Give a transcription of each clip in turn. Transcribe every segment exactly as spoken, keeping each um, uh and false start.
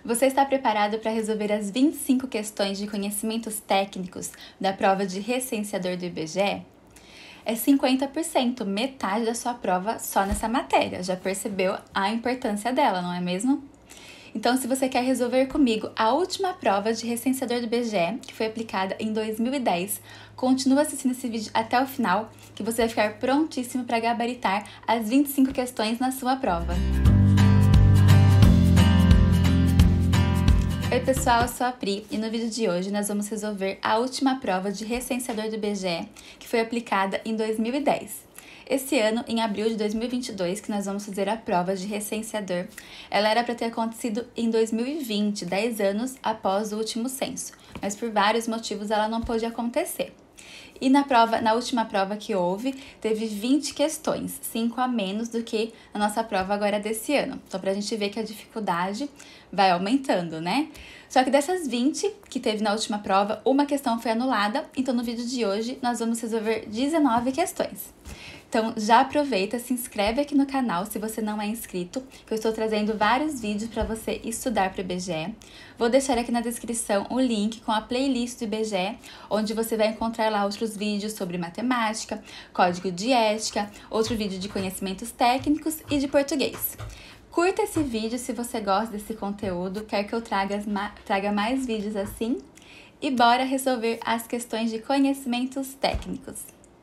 Você está preparado para resolver as vinte e cinco questões de conhecimentos técnicos da prova de recenseador do I B G E? É cinquenta por cento, metade da sua prova só nessa matéria. Já percebeu a importância dela, não é mesmo? Então, se você quer resolver comigo a última prova de recenseador do I B G E, que foi aplicada em dois mil e dez, continua assistindo esse vídeo até o final, que você vai ficar prontíssimo para gabaritar as vinte e cinco questões na sua prova. Oi pessoal, eu sou a Pri e no vídeo de hoje nós vamos resolver a última prova de recenseador do I B G E, que foi aplicada em dois mil e dez. Esse ano, em abril de dois mil e vinte e dois, que nós vamos fazer a prova de recenseador, ela era para ter acontecido em dois mil e vinte, dez anos após o último censo, mas por vários motivos ela não pôde acontecer. E na prova, na última prova que houve, teve vinte questões, cinco a menos do que a nossa prova agora desse ano. Então, pra gente ver que a dificuldade vai aumentando, né? Só que dessas vinte que teve na última prova, uma questão foi anulada. Então, no vídeo de hoje, nós vamos resolver dezenove questões. Então, já aproveita, se inscreve aqui no canal se você não é inscrito, que eu estou trazendo vários vídeos para você estudar para o I B G E. Vou deixar aqui na descrição o link com a playlist do I B G E, onde você vai encontrar lá outros vídeos sobre matemática, código de ética, outro vídeo de conhecimentos técnicos e de português. Curta esse vídeo se você gosta desse conteúdo, quer que eu traga, traga mais vídeos assim, e bora resolver as questões de conhecimentos técnicos.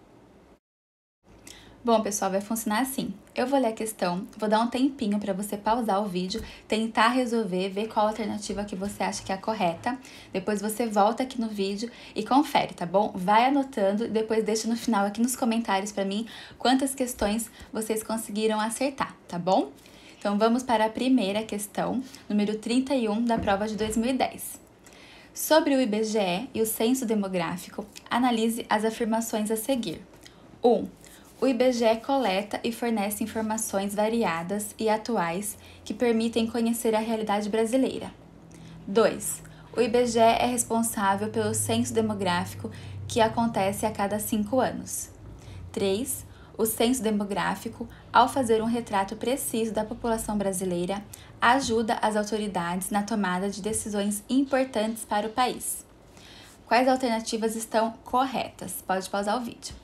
Bom, pessoal, vai funcionar assim. Eu vou ler a questão, vou dar um tempinho para você pausar o vídeo, tentar resolver, ver qual alternativa que você acha que é a correta. Depois você volta aqui no vídeo e confere, tá bom? Vai anotando e depois deixa no final aqui nos comentários para mim quantas questões vocês conseguiram acertar, tá bom? Então vamos para a primeira questão, número trinta e um da prova de dois mil e dez. Sobre o I B G E e o censo demográfico, analise as afirmações a seguir. um. O I B G E coleta e fornece informações variadas e atuais que permitem conhecer a realidade brasileira. dois. O I B G E é responsável pelo censo demográfico que acontece a cada cinco anos. três. O censo demográfico, ao fazer um retrato preciso da população brasileira, ajuda as autoridades na tomada de decisões importantes para o país. Quais alternativas estão corretas? Pode pausar o vídeo.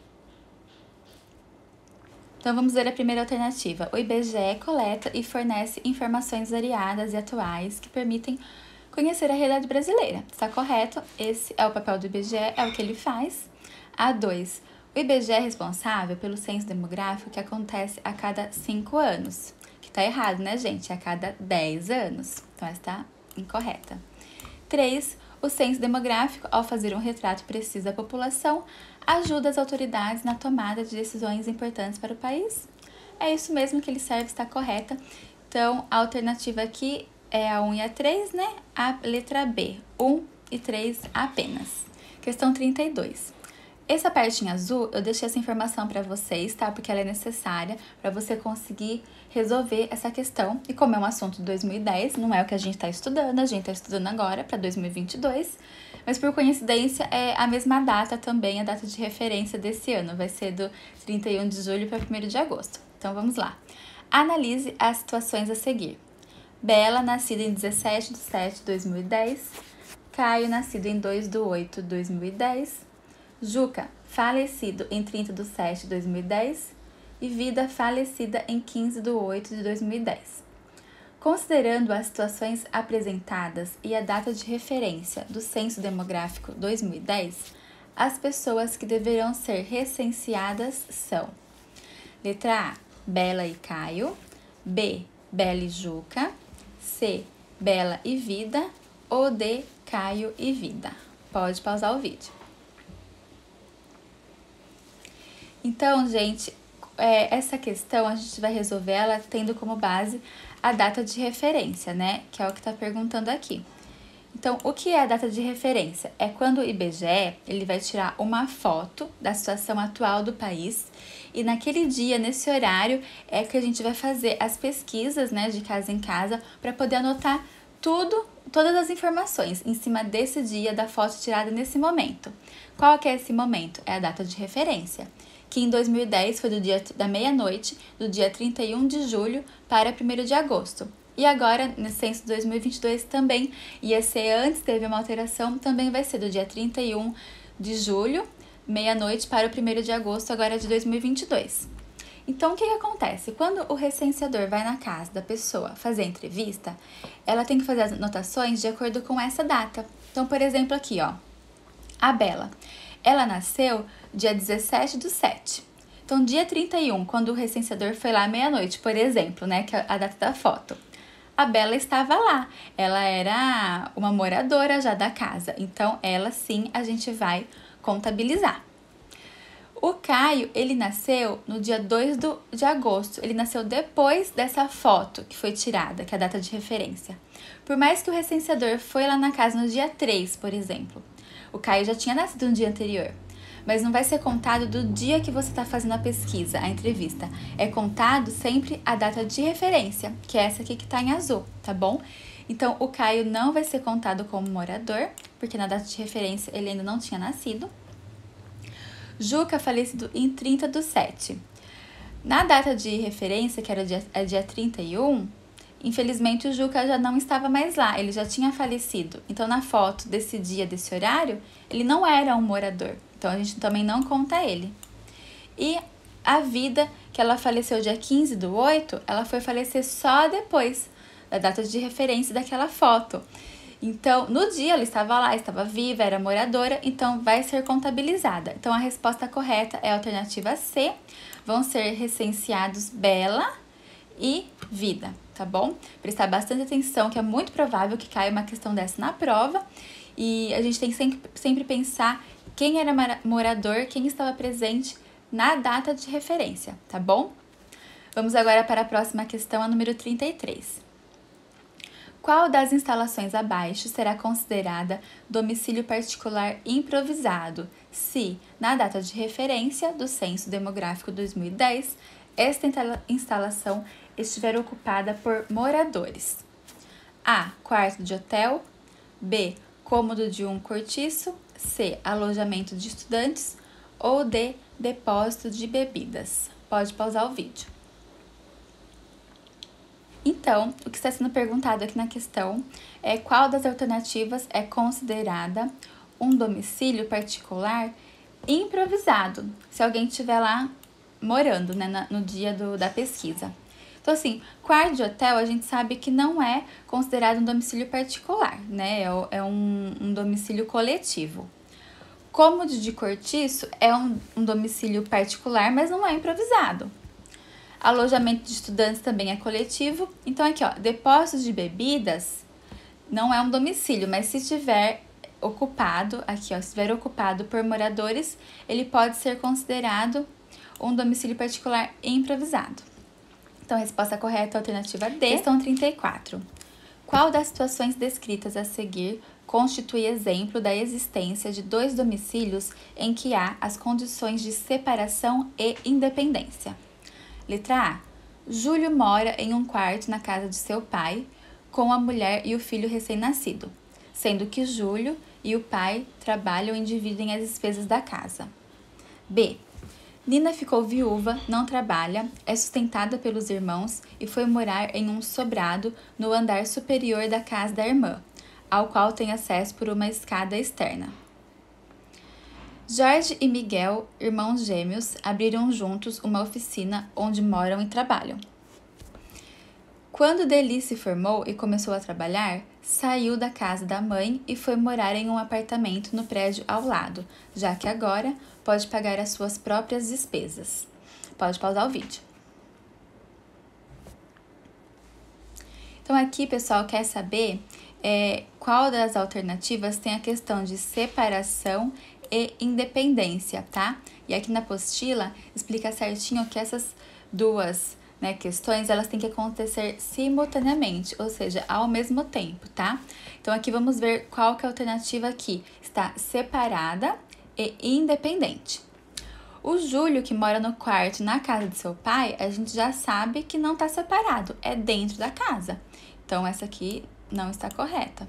Então, vamos ver a primeira alternativa. O I B G E coleta e fornece informações variadas e atuais que permitem conhecer a realidade brasileira. Está correto? Esse é o papel do I B G E, é o que ele faz. A dois. O I B G E é responsável pelo censo demográfico que acontece a cada cinco anos. Que tá errado, né, gente? É a cada dez anos. Então, essa está incorreta. três. O censo demográfico, ao fazer um retrato preciso da população, ajuda as autoridades na tomada de decisões importantes para o país. É isso mesmo que ele serve, está correta. Então, a alternativa aqui é a um e a três, né? A letra B, um e três apenas. Questão trinta e dois. Essa partinha azul, eu deixei essa informação para vocês, tá? Porque ela é necessária para você conseguir resolver essa questão. E como é um assunto de dois mil e dez, não é o que a gente está estudando, a gente está estudando agora para dois mil e vinte e dois. Mas por coincidência é a mesma data também, a data de referência desse ano. Vai ser do trinta e um de julho para primeiro de agosto. Então vamos lá. Analise as situações a seguir. Bela, nascida em dezessete de setembro de dois mil e dez. Caio, nascido em dois de oito de dois mil e dez. Juca, falecido em trinta de sete de dois mil e dez. E Vida, falecida em quinze de oito de dois mil e dez. Considerando as situações apresentadas e a data de referência do Censo Demográfico dois mil e dez, as pessoas que deverão ser recenseadas são: letra A, Bela e Caio. B, Bela e Juca. C, Bela e Vida. Ou D, Caio e Vida. Pode pausar o vídeo. Então, gente, é, essa questão a gente vai resolver ela tendo como base a data de referência, né? Que é o que está perguntando aqui. Então, o que é a data de referência? É quando o I B G E ele vai tirar uma foto da situação atual do país e naquele dia, nesse horário, é que a gente vai fazer as pesquisas, né, de casa em casa para poder anotar tudo, todas as informações em cima desse dia da foto tirada nesse momento. Qual que é esse momento? É a data de referência, que em dois mil e dez foi do dia da meia-noite, do dia trinta e um de julho para primeiro de agosto. E agora, no censo de dois mil e vinte e dois também ia ser antes, teve uma alteração, também vai ser do dia trinta e um de julho, meia-noite, para o primeiro de agosto, agora de dois mil e vinte e dois. Então, o que, que acontece? Quando o recenseador vai na casa da pessoa fazer a entrevista, ela tem que fazer as anotações de acordo com essa data. Então, por exemplo, aqui, ó, a Bela, ela nasceu dia dezessete do sete. Então, dia trinta e um, quando o recenseador foi lá meia-noite, por exemplo, né, que é a data da foto, a Bela estava lá. Ela era uma moradora já da casa. Então, ela sim a gente vai contabilizar. O Caio, ele nasceu no dia dois de agosto. Ele nasceu depois dessa foto que foi tirada, que é a data de referência. Por mais que o recenseador foi lá na casa no dia três, por exemplo, o Caio já tinha nascido no dia anterior. Mas não vai ser contado do dia que você está fazendo a pesquisa, a entrevista. É contado sempre a data de referência, que é essa aqui que está em azul, tá bom? Então, o Caio não vai ser contado como morador, porque na data de referência ele ainda não tinha nascido. Juca, falecido em trinta do sete. Na data de referência, que era dia, é dia trinta e um, infelizmente o Juca já não estava mais lá, ele já tinha falecido. Então, na foto desse dia, desse horário, ele não era um morador. Então, a gente também não conta ele. E a Vida, que ela faleceu dia quinze do oito, ela foi falecer só depois da data de referência daquela foto. Então, no dia ela estava lá, estava viva, era moradora, então vai ser contabilizada. Então, a resposta correta é a alternativa C. Vão ser recenseados Bela e Vida, tá bom? Prestar bastante atenção, que é muito provável que caia uma questão dessa na prova. E a gente tem que sempre, sempre pensar quem era morador, quem estava presente na data de referência, tá bom? Vamos agora para a próxima questão, a número trinta e três. Qual das instalações abaixo será considerada domicílio particular improvisado se, na data de referência do Censo Demográfico dois mil e dez, esta instalação estiver ocupada por moradores? A. Quarto de hotel. B. Cômodo de um cortiço. C. Alojamento de estudantes. Ou D. Depósito de bebidas. Pode pausar o vídeo. Então, o que está sendo perguntado aqui na questão é qual das alternativas é considerada um domicílio particular improvisado, se alguém estiver lá morando, né, no dia do, da pesquisa. Então, assim, quarto de hotel a gente sabe que não é considerado um domicílio particular, né? É, é um, um domicílio coletivo. Cômodo de cortiço é um, um domicílio particular, mas não é improvisado. Alojamento de estudantes também é coletivo. Então, aqui, ó, depósitos de bebidas não é um domicílio, mas se estiver ocupado, aqui, ó, se estiver ocupado por moradores, ele pode ser considerado um domicílio particular improvisado. Então, a resposta correta é a alternativa D. Questão trinta e quatro. Qual das situações descritas a seguir constitui exemplo da existência de dois domicílios em que há as condições de separação e independência? Letra A. Júlio mora em um quarto na casa de seu pai, com a mulher e o filho recém-nascido, sendo que Júlio e o pai trabalham e dividem as despesas da casa. B. Nina ficou viúva, não trabalha, é sustentada pelos irmãos e foi morar em um sobrado no andar superior da casa da irmã, ao qual tem acesso por uma escada externa. Jorge e Miguel, irmãos gêmeos, abriram juntos uma oficina onde moram e trabalham. Quando Deli se formou e começou a trabalhar, saiu da casa da mãe e foi morar em um apartamento no prédio ao lado, já que agora pode pagar as suas próprias despesas. Pode pausar o vídeo. Então aqui, pessoal, quer saber é, qual das alternativas tem a questão de separação e independência, tá? E aqui na apostila explica certinho que essas duas, né, questões, elas têm que acontecer simultaneamente, ou seja, ao mesmo tempo, tá? Então, aqui vamos ver qual que é a alternativa aqui. Está separada e independente. O Júlio, que mora no quarto na casa de seu pai, a gente já sabe que não está separado, é dentro da casa. Então, essa aqui não está correta.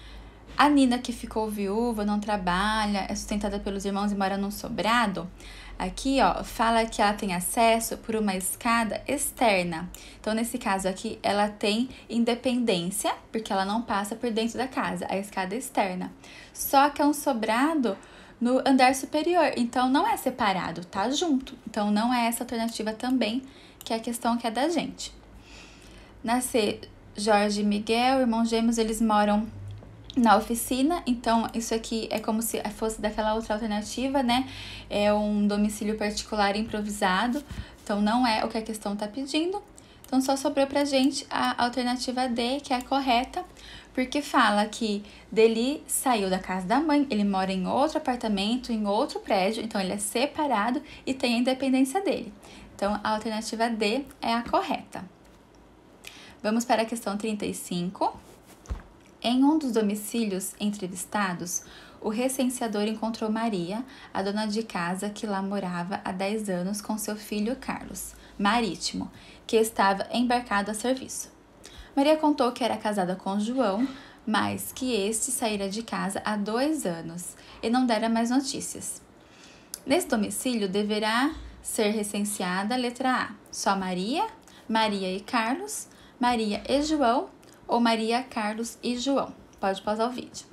A Nina, que ficou viúva, não trabalha, é sustentada pelos irmãos e mora num sobrado, Aqui, ó, fala que ela tem acesso por uma escada externa. Então, nesse caso aqui, ela tem independência, porque ela não passa por dentro da casa, a escada externa. Só que é um sobrado no andar superior, então não é separado, tá junto. Então, não é essa alternativa também, que é a questão que é da gente. Na C, Jorge e Miguel, irmãos gêmeos, eles moram na oficina, então isso aqui é como se fosse daquela outra alternativa, né? É um domicílio particular improvisado, então não é o que a questão tá pedindo. Então só sobrou pra gente a alternativa D, que é a correta, porque fala que dele saiu da casa da mãe, ele mora em outro apartamento, em outro prédio, então ele é separado e tem a independência dele. Então a alternativa D é a correta. Vamos para a questão trinta e cinco. Em um dos domicílios entrevistados, o recenseador encontrou Maria, a dona de casa que lá morava há dez anos com seu filho Carlos, marítimo, que estava embarcado a serviço. Maria contou que era casada com João, mas que este saíra de casa há dois anos e não dera mais notícias. Nesse domicílio deverá ser recenseada a letra A, só Maria, Maria e Carlos, Maria e João, ou Maria, Carlos e João. Pode pausar o vídeo.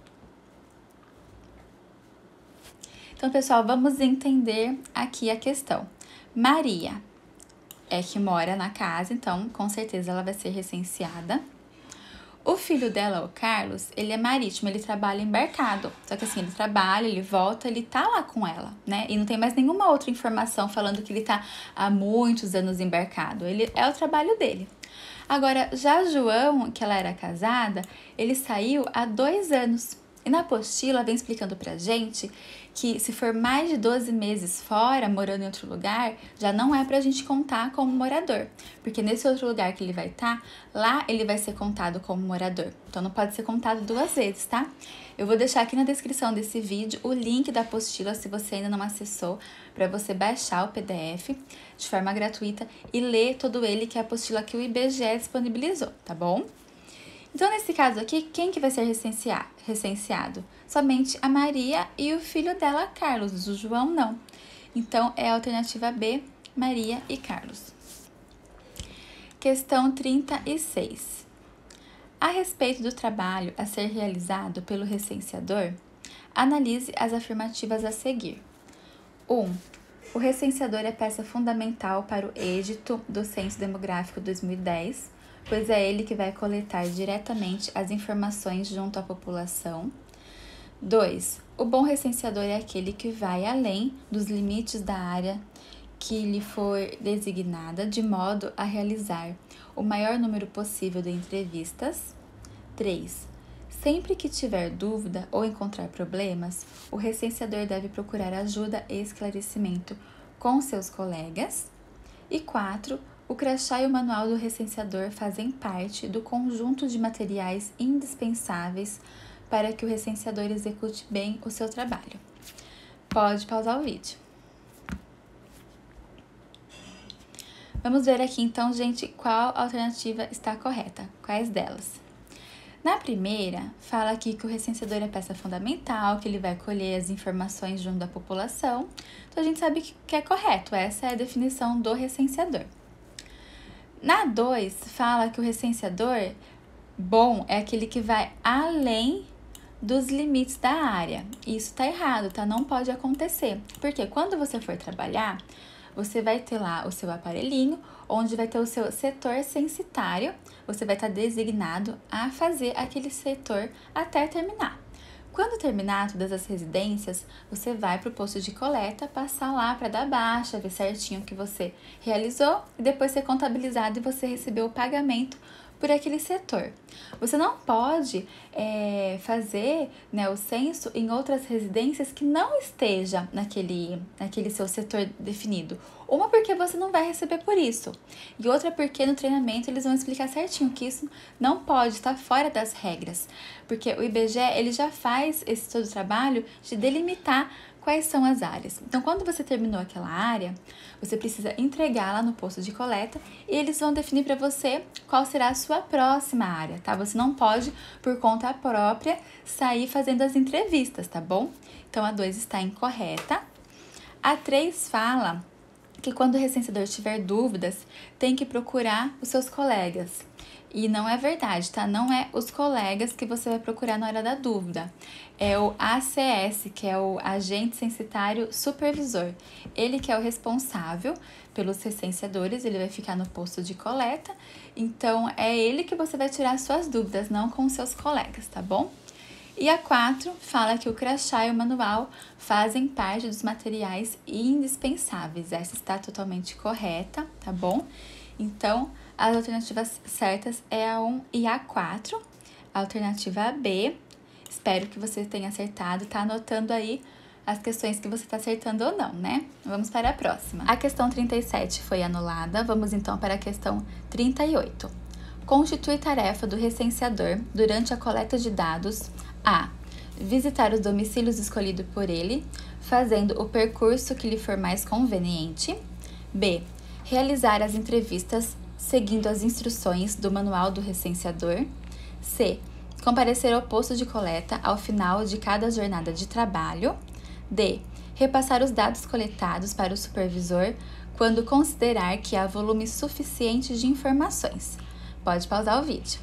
Então, pessoal, vamos entender aqui a questão. Maria é que mora na casa, então, com certeza, ela vai ser recenseada. O filho dela, o Carlos, ele é marítimo, ele trabalha embarcado. Só que assim, ele trabalha, ele volta, ele tá lá com ela, né? E não tem mais nenhuma outra informação falando que ele tá há muitos anos embarcado. Ele é o trabalho dele. Agora, já João, que ela era casada, ele saiu há dois anos. E na apostila vem explicando pra gente que se for mais de doze meses fora, morando em outro lugar, já não é pra gente contar como morador. Porque nesse outro lugar que ele vai estar, lá ele vai ser contado como morador. Então não pode ser contado duas vezes, tá? Eu vou deixar aqui na descrição desse vídeo o link da apostila, se você ainda não acessou, para você baixar o P D F de forma gratuita e ler todo ele, que é a apostila que o I B G E disponibilizou, tá bom? Então, nesse caso aqui, quem que vai ser recenseado? Somente a Maria e o filho dela, Carlos. O João, não. Então, é a alternativa B, Maria e Carlos. Questão trinta e seis. A respeito do trabalho a ser realizado pelo recenseador, analise as afirmativas a seguir. um. O recenseador é peça fundamental para o êxito do Censo Demográfico dois mil e dez, pois é ele que vai coletar diretamente as informações junto à população. dois. O bom recenseador é aquele que vai além dos limites da área que lhe for designada, de modo a realizar o maior número possível de entrevistas. três. Sempre que tiver dúvida ou encontrar problemas, o recenseador deve procurar ajuda e esclarecimento com seus colegas. E quatro. O crachá e o manual do recenseador fazem parte do conjunto de materiais indispensáveis para que o recenseador execute bem o seu trabalho. Pode pausar o vídeo. Vamos ver aqui então, gente, qual alternativa está correta, quais delas. Na primeira, fala aqui que o recenseador é peça fundamental, que ele vai colher as informações junto da população. Então, a gente sabe que é correto, essa é a definição do recenseador. Na dois, fala que o recenseador bom é aquele que vai além dos limites da área. Isso tá errado, tá? Não pode acontecer. Porque quando você for trabalhar, você vai ter lá o seu aparelhinho, onde vai ter o seu setor censitário, você vai estar designado a fazer aquele setor até terminar. Quando terminar todas as residências, você vai para o posto de coleta, passar lá para dar baixa, ver certinho o que você realizou e depois ser contabilizado e você recebeu o pagamento por aquele setor. Você não pode é, fazer, né, o censo em outras residências que não esteja naquele, naquele seu setor definido. Uma porque você não vai receber por isso, e outra porque no treinamento eles vão explicar certinho que isso não pode estar fora das regras, porque o I B G E ele já faz esse todo trabalho de delimitar quais são as áreas. Então, quando você terminou aquela área, você precisa entregar lá no posto de coleta e eles vão definir para você qual será a sua próxima área, tá? Você não pode, por conta própria, sair fazendo as entrevistas, tá bom? Então, a dois está incorreta. A três fala que quando o recenseador tiver dúvidas, tem que procurar os seus colegas. E não é verdade, tá? Não é os colegas que você vai procurar na hora da dúvida. É o A C S, que é o Agente Censitário Supervisor. Ele que é o responsável pelos recenseadores, ele vai ficar no posto de coleta. Então, é ele que você vai tirar suas dúvidas, não com os seus colegas, tá bom? E a quatro fala que o crachá e o manual fazem parte dos materiais indispensáveis. Essa está totalmente correta, tá bom? Então, as alternativas certas é a um e a quatro. A alternativa B, espero que você tenha acertado, tá anotando aí as questões que você está acertando ou não, né? Vamos para a próxima. A questão trinta e sete foi anulada, vamos então para a questão trinta e oito. Constitui tarefa do recenseador durante a coleta de dados a. Visitar os domicílios escolhidos por ele, fazendo o percurso que lhe for mais conveniente. B. Realizar as entrevistas seguindo as instruções do manual do recenseador. C. Comparecer ao posto de coleta ao final de cada jornada de trabalho. D. Repassar os dados coletados para o supervisor quando considerar que há volume suficiente de informações. Pode pausar o vídeo.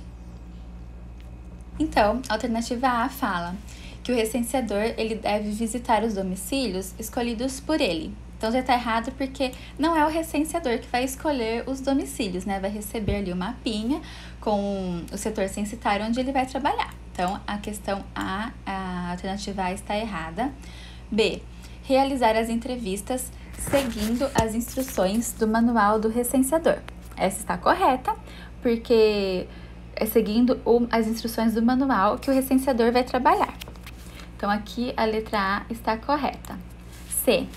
Então, a alternativa A fala que o recenseador ele deve visitar os domicílios escolhidos por ele. Então, já está errado porque não é o recenseador que vai escolher os domicílios, né? Vai receber ali uma mapinha com o setor censitário onde ele vai trabalhar. Então, a questão A, a alternativa A está errada. B. Realizar as entrevistas seguindo as instruções do manual do recenseador. Essa está correta, porque é seguindo o, as instruções do manual que o recenseador vai trabalhar. Então, aqui a letra A está correta. C.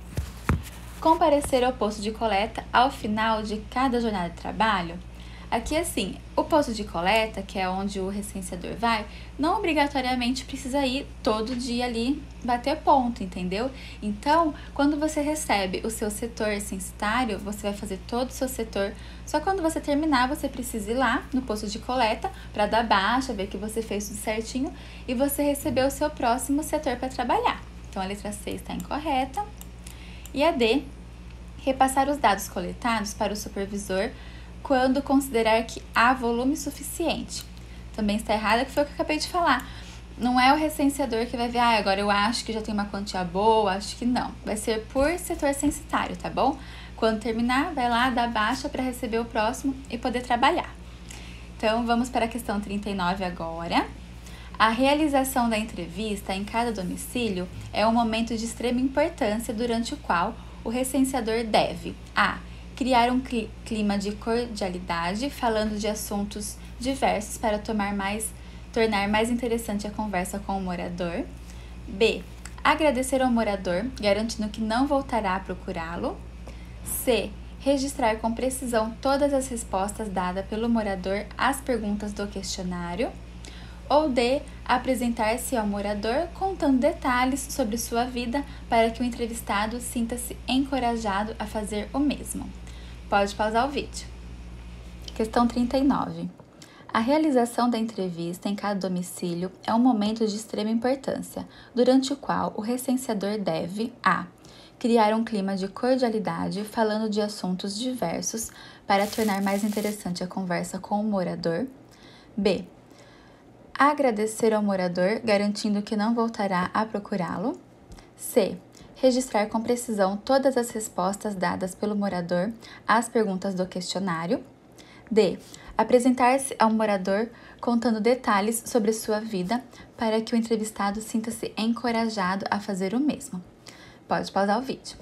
Comparecer ao posto de coleta ao final de cada jornada de trabalho. Aqui, assim, o posto de coleta, que é onde o recenseador vai, não obrigatoriamente precisa ir todo dia ali bater ponto, entendeu? Então, quando você recebe o seu setor censitário, você vai fazer todo o seu setor. Só quando você terminar, você precisa ir lá no posto de coleta para dar baixa, ver que você fez tudo certinho e você receber o seu próximo setor para trabalhar. Então, a letra C está incorreta. E a D, repassar os dados coletados para o supervisor quando considerar que há volume suficiente. Também está errado, que foi o que eu acabei de falar. Não é o recenseador que vai ver, ah, agora eu acho que já tem uma quantia boa, acho que não. Vai ser por setor censitário, tá bom? Quando terminar, vai lá, dá baixa para receber o próximo e poder trabalhar. Então, vamos para a questão trinta e nove agora. A realização da entrevista em cada domicílio é um momento de extrema importância durante o qual o recenseador deve a. Criar um clima de cordialidade, falando de assuntos diversos para tomar mais, tornar mais interessante a conversa com o morador. B. Agradecer ao morador, garantindo que não voltará a procurá-lo. C. Registrar com precisão todas as respostas dadas pelo morador às perguntas do questionário. Ou D. Apresentar-se ao morador contando detalhes sobre sua vida para que o entrevistado sinta-se encorajado a fazer o mesmo. Pode pausar o vídeo. Questão trinta e nove. A realização da entrevista em cada domicílio é um momento de extrema importância, durante o qual o recenseador deve a. Criar um clima de cordialidade, falando de assuntos diversos para tornar mais interessante a conversa com o morador. B. Agradecer ao morador, garantindo que não voltará a procurá-lo. C. Registrar com precisão todas as respostas dadas pelo morador às perguntas do questionário. D. Apresentar-se ao morador contando detalhes sobre sua vida para que o entrevistado sinta-se encorajado a fazer o mesmo. Pode pausar o vídeo.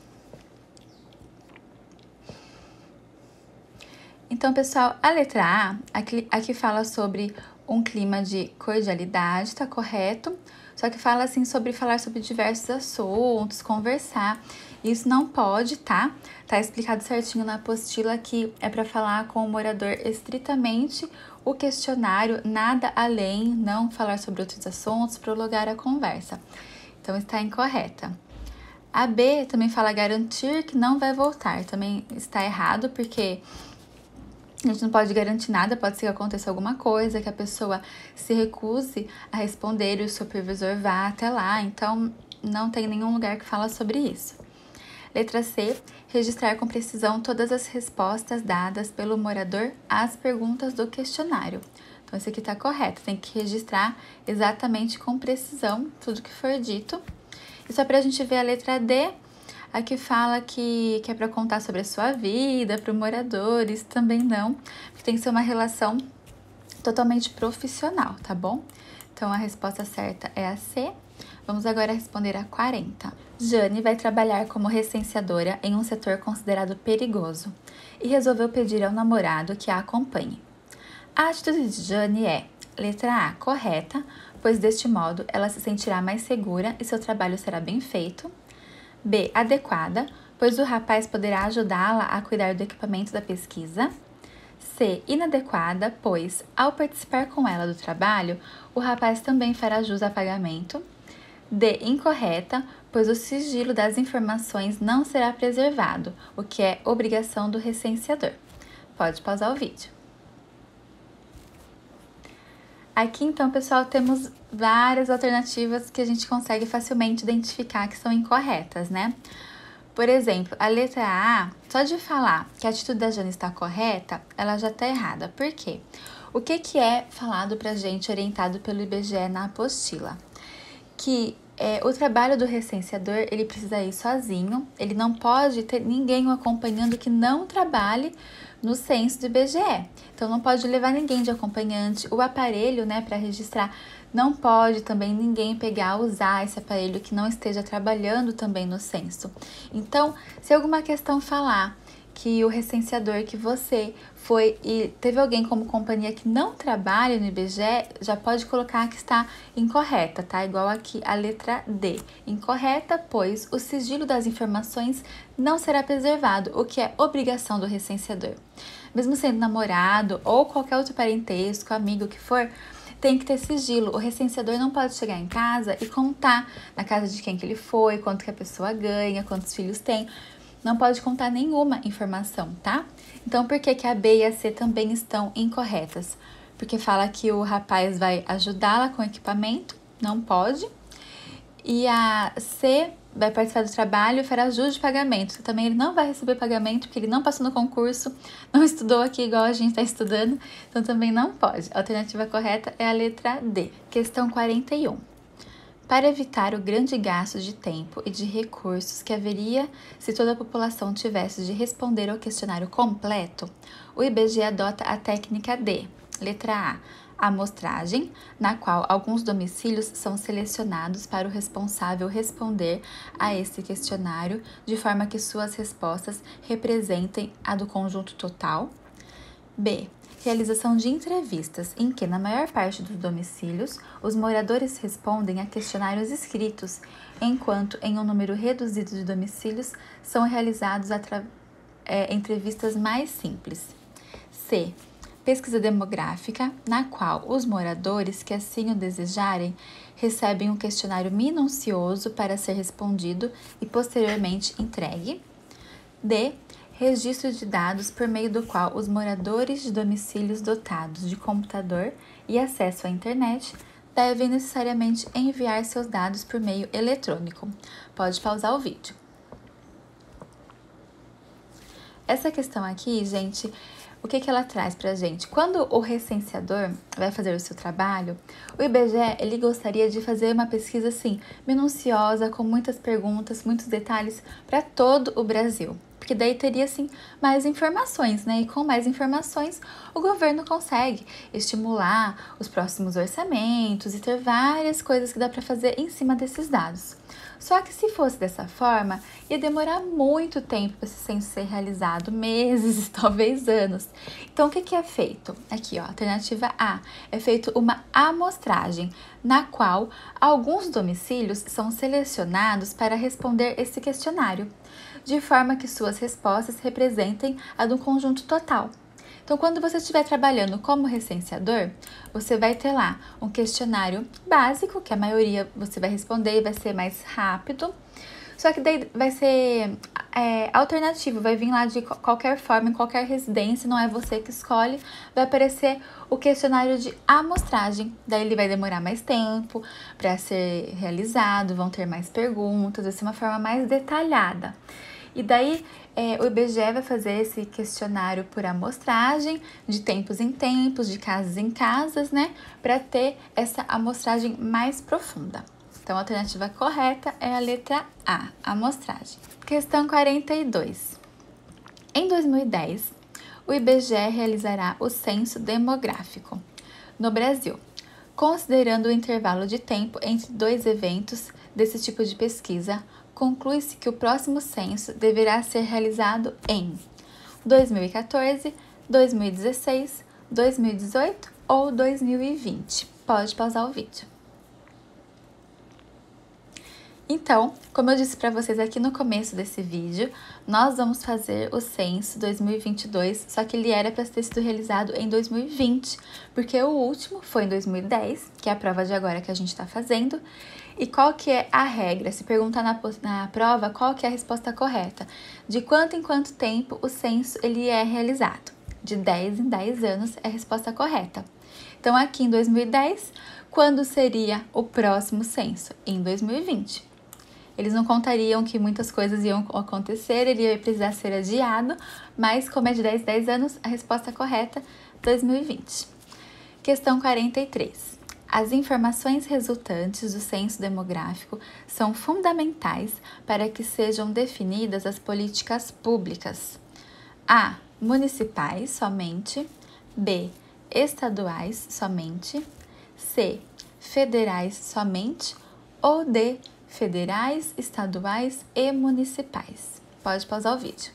Então, pessoal, a letra A, aqui, aqui fala sobre um clima de cordialidade, tá correto? Só que fala assim sobre falar sobre diversos assuntos, conversar. Isso não pode, tá? Tá explicado certinho na apostila que é para falar com o morador estritamente o questionário, nada além, não falar sobre outros assuntos, prolongar a conversa. Então, está incorreta. A B também fala garantir que não vai voltar. Também está errado, porque a gente não pode garantir nada, pode ser que aconteça alguma coisa, que a pessoa se recuse a responder e o supervisor vá até lá. Então, não tem nenhum lugar que fala sobre isso. Letra C, registrar com precisão todas as respostas dadas pelo morador às perguntas do questionário. Então, esse aqui está correto, tem que registrar exatamente com precisão tudo que for dito. E só para a gente ver a letra D, aqui fala que, que é para contar sobre a sua vida, para o morador, isso também não, porque tem que ser uma relação totalmente profissional, tá bom? Então, a resposta certa é a C. Vamos agora responder a quarenta. Jane vai trabalhar como recenseadora em um setor considerado perigoso e resolveu pedir ao namorado que a acompanhe. A atitude de Jane é, letra A, correta, pois deste modo ela se sentirá mais segura e seu trabalho será bem feito. B, adequada, pois o rapaz poderá ajudá-la a cuidar do equipamento da pesquisa. C, inadequada, pois, ao participar com ela do trabalho, o rapaz também fará jus a pagamento. D, incorreta, pois o sigilo das informações não será preservado, o que é obrigação do recenseador. Pode pausar o vídeo. Aqui, então, pessoal, temos várias alternativas que a gente consegue facilmente identificar que são incorretas, né? Por exemplo, a letra A, só de falar que a atitude da Jane está correta, ela já está errada. Por quê? O que, que é falado pra gente, orientado pelo I B G E na apostila? Que é, o trabalho do recenseador, ele precisa ir sozinho, ele não pode ter ninguém o acompanhando que não trabalhe no censo do I B G E. Então, não pode levar ninguém de acompanhante. O aparelho, né, para registrar, não pode também ninguém pegar, usar esse aparelho que não esteja trabalhando também no censo. Então, se alguma questão falar que o recenseador que você foi e teve alguém como companhia que não trabalha no I B G E, já pode colocar que está incorreta, tá? Igual aqui a letra D. Incorreta, pois o sigilo das informações não será preservado, o que é obrigação do recenseador. Mesmo sendo namorado ou qualquer outro parentesco, amigo que for, tem que ter sigilo. O recenseador não pode chegar em casa e contar na casa de quem que ele foi, quanto que a pessoa ganha, quantos filhos tem. Não pode contar nenhuma informação, tá? Então, por que que a B e a C também estão incorretas? Porque fala que o rapaz vai ajudá-la com o equipamento, não pode. E a C vai participar do trabalho e fará jus de pagamento. Também ele não vai receber pagamento porque ele não passou no concurso, não estudou aqui igual a gente está estudando, então também não pode. A alternativa correta é a letra D. Questão quarenta e um. Para evitar o grande gasto de tempo e de recursos que haveria se toda a população tivesse de responder ao questionário completo, o I B G E adota a técnica D, letra A, amostragem, na qual alguns domicílios são selecionados para o responsável responder a esse questionário de forma que suas respostas representem a do conjunto total. B. Realização de entrevistas, em que, na maior parte dos domicílios, os moradores respondem a questionários escritos, enquanto, em um número reduzido de domicílios, são realizados é, entrevistas mais simples. C. Pesquisa demográfica, na qual os moradores que assim o desejarem recebem um questionário minucioso para ser respondido e posteriormente entregue. D. Registro de dados por meio do qual os moradores de domicílios dotados de computador e acesso à internet devem necessariamente enviar seus dados por meio eletrônico. Pode pausar o vídeo. Essa questão aqui, gente, o que que ela traz pra gente? Quando o recenseador vai fazer o seu trabalho, o I B G E, ele gostaria de fazer uma pesquisa, assim, minuciosa, com muitas perguntas, muitos detalhes para todo o Brasil. Porque daí teria, assim, mais informações, né? E com mais informações, o governo consegue estimular os próximos orçamentos e ter várias coisas que dá para fazer em cima desses dados. Só que se fosse dessa forma, ia demorar muito tempo para esse censo ser realizado, meses, talvez anos. Então, o que que é feito? Aqui, ó, alternativa A, é feito uma amostragem, na qual alguns domicílios são selecionados para responder esse questionário, de forma que suas respostas representem a do conjunto total. Então, quando você estiver trabalhando como recenseador, você vai ter lá um questionário básico, que a maioria você vai responder e vai ser mais rápido. Só que daí vai ser é, alternativo, vai vir lá de qualquer forma, em qualquer residência, não é você que escolhe, vai aparecer o questionário de amostragem. Daí ele vai demorar mais tempo para ser realizado, vão ter mais perguntas, vai ser uma forma mais detalhada. E daí é, o I B G E vai fazer esse questionário por amostragem, de tempos em tempos, de casas em casas, né? Para ter essa amostragem mais profunda. Então, a alternativa correta é a letra A, amostragem. Questão quarenta e dois. Em dois mil e dez, o I B G E realizará o censo demográfico no Brasil, considerando o intervalo de tempo entre dois eventos desse tipo de pesquisa. Conclui-se que o próximo censo deverá ser realizado em dois mil e quatorze, dois mil e dezesseis, dois mil e dezoito ou dois mil e vinte. Pode pausar o vídeo. Então, como eu disse para vocês aqui no começo desse vídeo, nós vamos fazer o censo dois mil e vinte e dois, só que ele era para ter sido realizado em dois mil e vinte, porque o último foi em dois mil e dez, que é a prova de agora que a gente está fazendo. E qual que é a regra? Se perguntar na, na prova, qual que é a resposta correta? De quanto em quanto tempo o censo ele é realizado? De dez em dez anos é a resposta correta. Então, aqui em dois mil e dez, quando seria o próximo censo? Em dois mil e vinte. Eles não contariam que muitas coisas iam acontecer, ele ia precisar ser adiado, mas como é de dez em dez anos, a resposta correta é dois mil e vinte. Questão quarenta e três. As informações resultantes do censo demográfico são fundamentais para que sejam definidas as políticas públicas. A. Municipais somente. B. Estaduais somente. C. Federais somente. Ou D. Federais, estaduais e municipais. Pode pausar o vídeo.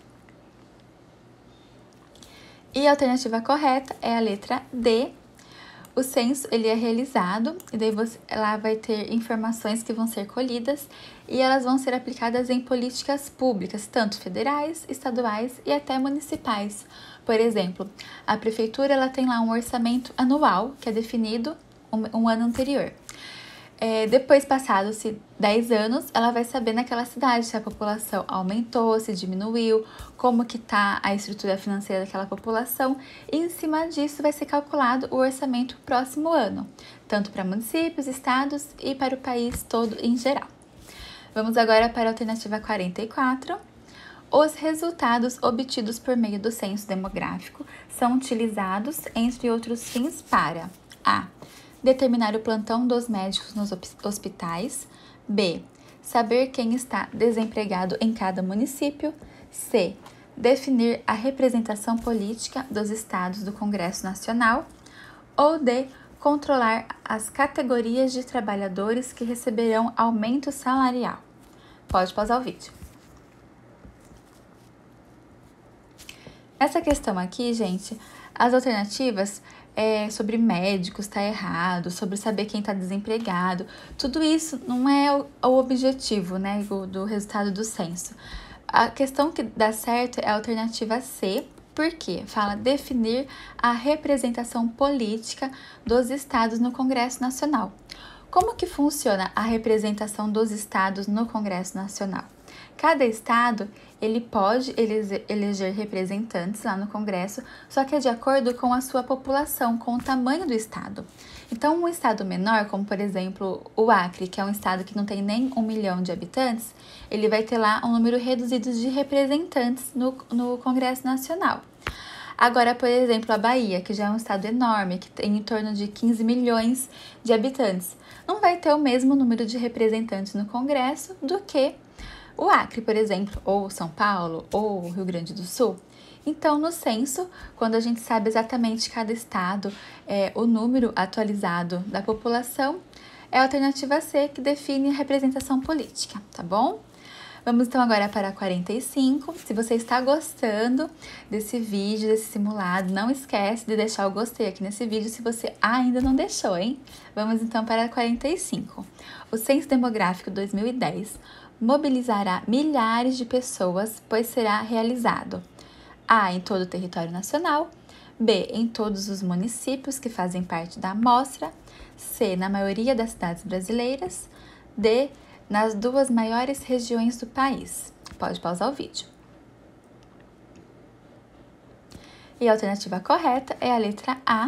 E a alternativa correta é a letra D. O censo ele é realizado e daí você, lá vai ter informações que vão ser colhidas e elas vão ser aplicadas em políticas públicas, tanto federais, estaduais e até municipais. Por exemplo, a prefeitura ela tem lá um orçamento anual que é definido um, um ano anterior. É, depois, passados-se dez anos, ela vai saber naquela cidade se a população aumentou, se diminuiu, como que está a estrutura financeira daquela população, e em cima disso vai ser calculado o orçamento próximo ano, tanto para municípios, estados e para o país todo em geral. Vamos agora para a alternativa quarenta e quatro. Os resultados obtidos por meio do censo demográfico são utilizados, entre outros fins, para A. Determinar o plantão dos médicos nos hospitais. B. Saber quem está desempregado em cada município. C. Definir a representação política dos estados do Congresso Nacional. Ou D. Controlar as categorias de trabalhadores que receberão aumento salarial. Pode pausar o vídeo. Essa questão aqui, gente, as alternativas é sobre médicos, tá errado, sobre saber quem tá desempregado, tudo isso não é o, o objetivo, né, do, do resultado do censo. A questão que dá certo é a alternativa C, porque fala definir a representação política dos estados no Congresso Nacional. Como que funciona a representação dos estados no Congresso Nacional? Cada estado, ele pode eleger representantes lá no Congresso, só que é de acordo com a sua população, com o tamanho do estado. Então, um estado menor, como por exemplo o Acre, que é um estado que não tem nem um milhão de habitantes, ele vai ter lá um número reduzido de representantes no, no Congresso Nacional. Agora, por exemplo, a Bahia, que já é um estado enorme, que tem em torno de quinze milhões de habitantes, não vai ter o mesmo número de representantes no Congresso do que o Acre, por exemplo, ou São Paulo, ou o Rio Grande do Sul. Então, no censo, quando a gente sabe exatamente cada estado, é, o número atualizado da população, é a alternativa C que define a representação política, tá bom? Vamos então agora para a quarenta e cinco. Se você está gostando desse vídeo, desse simulado, não esquece de deixar o gostei aqui nesse vídeo se você ainda não deixou, hein? Vamos então para a quarenta e cinco. O Censo Demográfico dois mil e dez mobilizará milhares de pessoas, pois será realizado A. em todo o território nacional, B. em todos os municípios que fazem parte da amostra, C. na maioria das cidades brasileiras, D. nas duas maiores regiões do país. Pode pausar o vídeo. E a alternativa correta é a letra A.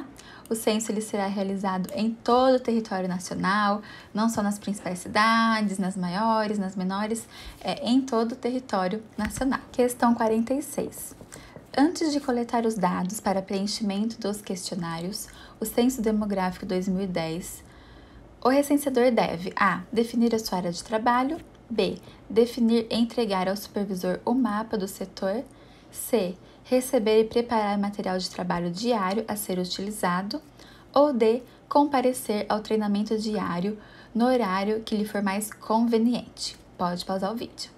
O censo ele será realizado em todo o território nacional, não só nas principais cidades, nas maiores, nas menores, é em todo o território nacional. Questão quarenta e seis. Antes de coletar os dados para preenchimento dos questionários, o Censo Demográfico dois mil e dez, o recenseador deve a. Definir a sua área de trabalho, b. Definir e entregar ao supervisor o mapa do setor, c. Receber e preparar material de trabalho diário a ser utilizado, ou d. Comparecer ao treinamento diário no horário que lhe for mais conveniente. Pode pausar o vídeo.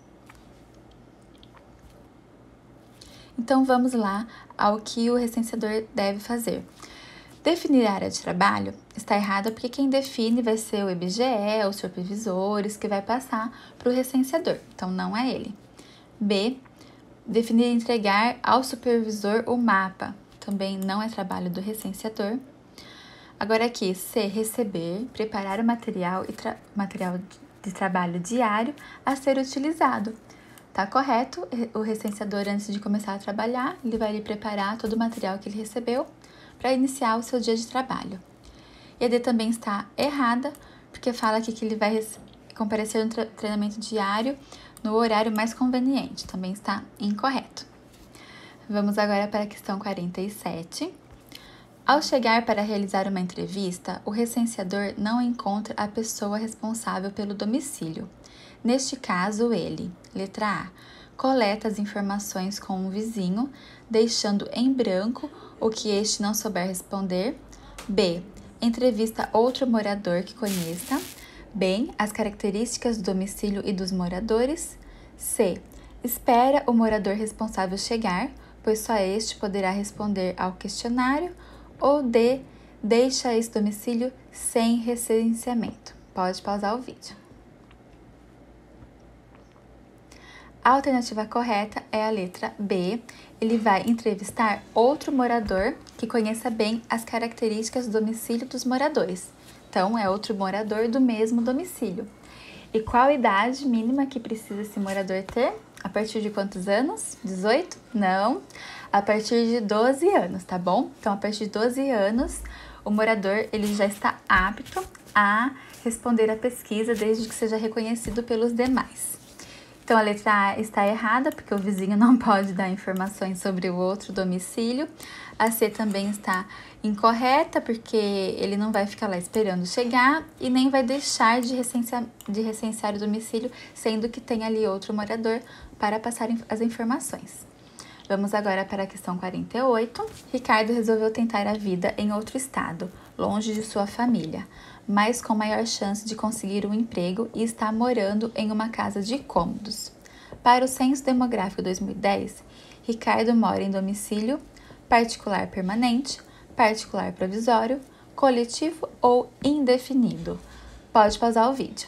Então, vamos lá ao que o recenseador deve fazer. Definir a área de trabalho está errado porque quem define vai ser o I B G E, os supervisores, que vai passar para o recenseador. Então, não é ele. B. Definir e entregar ao supervisor o mapa. Também não é trabalho do recenseador. Agora aqui, C. Receber, preparar o material, e tra material de trabalho diário a ser utilizado. Tá correto, o recenseador, antes de começar a trabalhar, ele vai lhe preparar todo o material que ele recebeu para iniciar o seu dia de trabalho. E a D também está errada, porque fala aqui que ele vai comparecer no treinamento diário no horário mais conveniente. Também está incorreto. Vamos agora para a questão quarenta e sete. Ao chegar para realizar uma entrevista, o recenseador não encontra a pessoa responsável pelo domicílio. Neste caso, ele, letra A, coleta as informações com um vizinho, deixando em branco o que este não souber responder. B, entrevista outro morador que conheça bem as características do domicílio e dos moradores. C, espera o morador responsável chegar, pois só este poderá responder ao questionário. Ou D, deixa esse domicílio sem recenseamento. Pode pausar o vídeo. A alternativa correta é a letra B. Ele vai entrevistar outro morador que conheça bem as características do domicílio dos moradores. Então, é outro morador do mesmo domicílio. E qual a idade mínima que precisa esse morador ter? A partir de quantos anos? dezoito? Não. A partir de doze anos, tá bom? Então, a partir de doze anos, o morador ele já está apto a responder à pesquisa, desde que seja reconhecido pelos demais. Então, a letra A está errada, porque o vizinho não pode dar informações sobre o outro domicílio. A C também está incorreta, porque ele não vai ficar lá esperando chegar e nem vai deixar de recensear, de recensear o domicílio, sendo que tem ali outro morador para passar as informações. Vamos agora para a questão quarenta e oito. Ricardo resolveu tentar a vida em outro estado, longe de sua família, mas com maior chance de conseguir um emprego e está morando em uma casa de cômodos. Para o Censo Demográfico dois mil e dez, Ricardo mora em domicílio particular permanente, particular provisório, coletivo ou indefinido. Pode pausar o vídeo.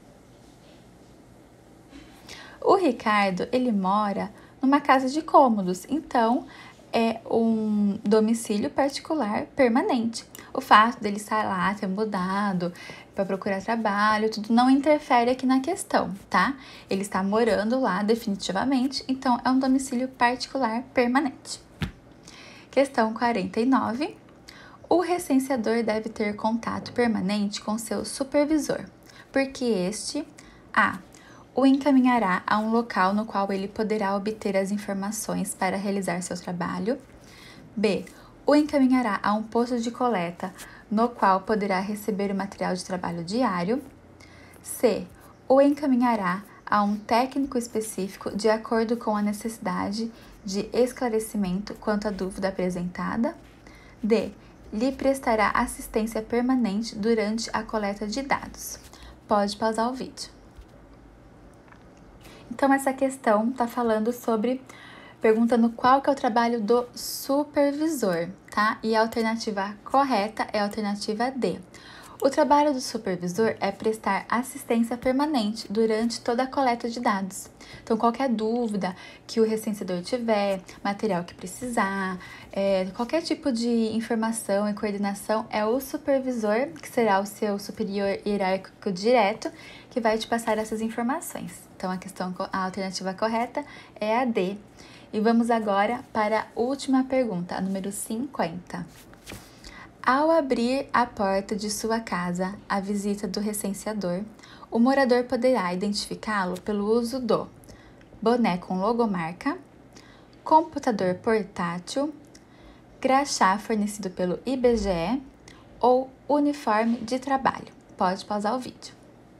O Ricardo, ele mora numa casa de cômodos, então é um domicílio particular permanente. O fato dele estar lá, ter mudado para procurar trabalho, tudo não interfere aqui na questão, tá? Ele está morando lá definitivamente, então é um domicílio particular permanente. Questão quarenta e nove. O recenseador deve ter contato permanente com seu supervisor, porque este A. o encaminhará a um local no qual ele poderá obter as informações para realizar seu trabalho. B. O encaminhará a um posto de coleta, no qual poderá receber o material de trabalho diário. C. O encaminhará a um técnico específico de acordo com a necessidade de esclarecimento quanto à dúvida apresentada. D. Lhe prestará assistência permanente durante a coleta de dados. Pode pausar o vídeo. Então, essa questão está falando sobre, perguntando qual que é o trabalho do supervisor, tá? E a alternativa correta é a alternativa D. O trabalho do supervisor é prestar assistência permanente durante toda a coleta de dados. Então, qualquer dúvida que o recenseador tiver, material que precisar, é, qualquer tipo de informação e coordenação, é o supervisor, que será o seu superior hierárquico direto, que vai te passar essas informações. Então, a questão, a alternativa correta é a D. E vamos agora para a última pergunta, a número cinquenta. Ao abrir a porta de sua casa à visita do recenseador, o morador poderá identificá-lo pelo uso do boné com logomarca, computador portátil, crachá fornecido pelo I B G E ou uniforme de trabalho. Pode pausar o vídeo.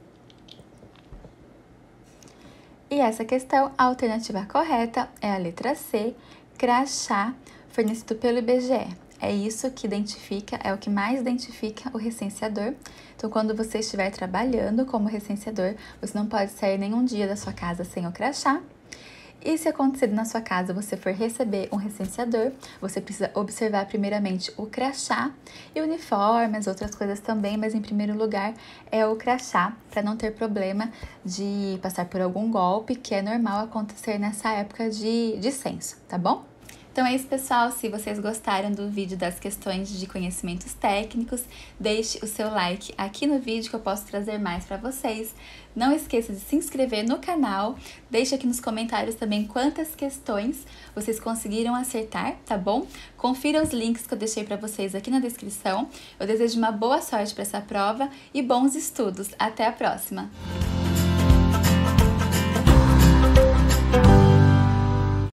E essa questão, a alternativa correta é a letra C, crachá fornecido pelo I B G E. É isso que identifica, é o que mais identifica o recenseador. Então, quando você estiver trabalhando como recenseador, você não pode sair nenhum dia da sua casa sem o crachá. E se acontecer na sua casa, você for receber um recenseador, você precisa observar primeiramente o crachá e o uniforme, as outras coisas também, mas em primeiro lugar é o crachá, para não ter problema de passar por algum golpe, que é normal acontecer nessa época de, de censo, tá bom? Então é isso, pessoal. Se vocês gostaram do vídeo das questões de conhecimentos técnicos, deixe o seu like aqui no vídeo que eu posso trazer mais para vocês. Não esqueça de se inscrever no canal, deixe aqui nos comentários também quantas questões vocês conseguiram acertar, tá bom? Confira os links que eu deixei para vocês aqui na descrição. Eu desejo uma boa sorte para essa prova e bons estudos. Até a próxima!